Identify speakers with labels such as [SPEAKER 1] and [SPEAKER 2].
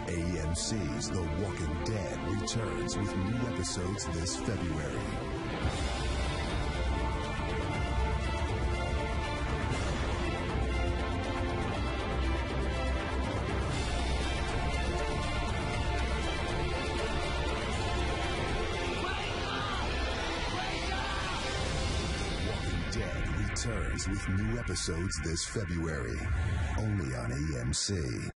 [SPEAKER 1] AMC's The Walking Dead returns with new episodes this February. Dead returns with new episodes this February, only on AMC.